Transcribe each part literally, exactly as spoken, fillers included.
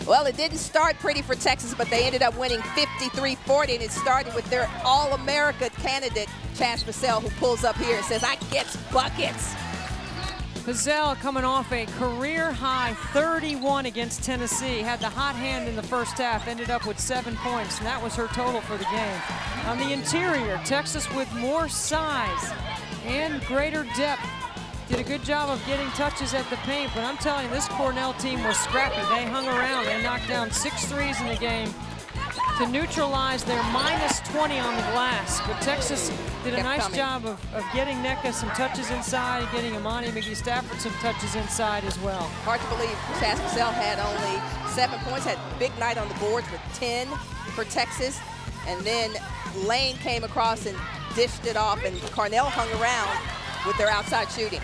Well, it didn't start pretty for Texas, but they ended up winning fifty-three forty, and it started with their All-America candidate, Chaz Pazzell, who pulls up here and says, I gets buckets. Pazzell coming off a career-high thirty-one against Tennessee. Had the hot hand in the first half, ended up with seven points, and that was her total for the game. On the interior, Texas with more size and greater depth. Did a good job of getting touches at the paint, but I'm telling you, this Cornell team was scrappy. They hung around. They knocked down six threes in the game to neutralize their minus twenty on the glass. But Texas did a nice job of, of getting Nneka some touches inside and getting Imani McGee-Stafford some touches inside as well. Hard to believe Chaz Pazzell had only seven points, had a big night on the boards with ten for Texas. And then Lane came across and dished it off, and Cornell hung around with their outside shooting.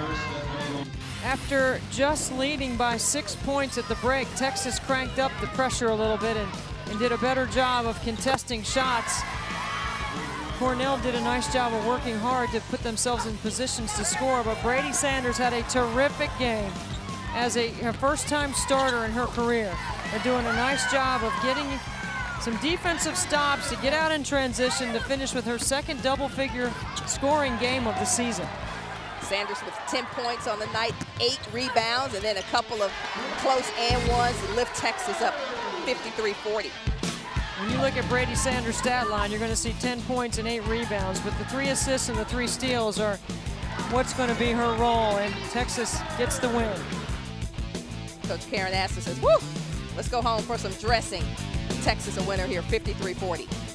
After just leading by six points at the break, Texas cranked up the pressure a little bit and, and did a better job of contesting shots. Cornell did a nice job of working hard to put themselves in positions to score, but Brady Sanders had a terrific game as a her first-time starter in her career. They're doing a nice job of getting some defensive stops to get out in transition to finish with her second double-figure scoring game of the season. Sanders with ten points on the night, eight rebounds, and then a couple of close and ones to lift Texas up fifty-three forty. When you look at Brady Sanders' stat line, you're going to see ten points and eight rebounds, but the three assists and the three steals are what's going to be her role, and Texas gets the win. Coach Karen Astor says, woo, let's go home for some dressing. Texas a winner here, fifty-three forty.